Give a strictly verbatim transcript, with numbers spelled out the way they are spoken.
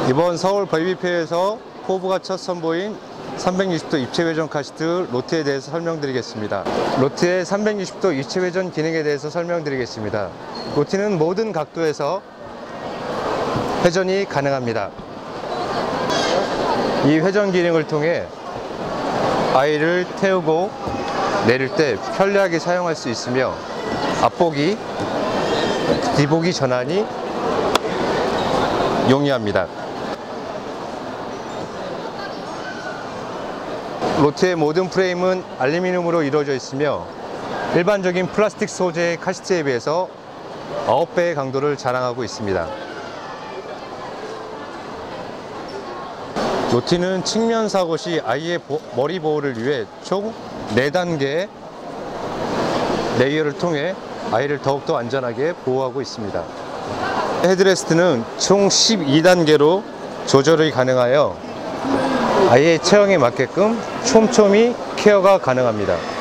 이번 서울 베이비페어에서 포브가 첫 선보인 삼백육십 도 입체 회전 카시트 로트에 대해서 설명드리겠습니다. 로트의 삼백육십 도 입체 회전 기능에 대해서 설명드리겠습니다. 로트는 모든 각도에서 회전이 가능합니다. 이 회전 기능을 통해 아이를 태우고 내릴 때 편리하게 사용할 수 있으며 앞보기, 뒤보기 전환이 용이합니다. 로트의 모든 프레임은 알루미늄으로 이루어져 있으며 일반적인 플라스틱 소재의 카시트에 비해서 아홉 배의 강도를 자랑하고 있습니다. 로트는 측면 사고 시 아이의 보, 머리 보호를 위해 총 네 단계의 레이어를 통해 아이를 더욱더 안전하게 보호하고 있습니다. 헤드레스트는 총 십이 단계로 조절이 가능하여 아이의 체형에 맞게끔 촘촘히 케어가 가능합니다.